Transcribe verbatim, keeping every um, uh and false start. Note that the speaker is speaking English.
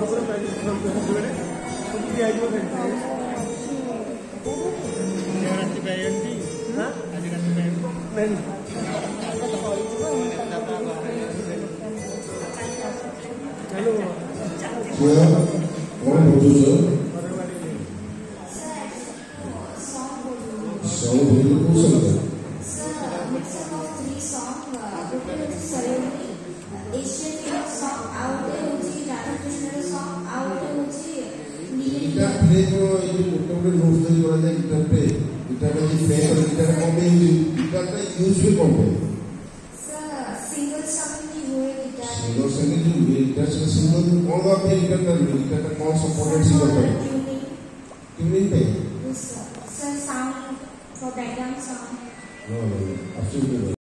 Sir, sound for background sound. No, no, no, absolutely not.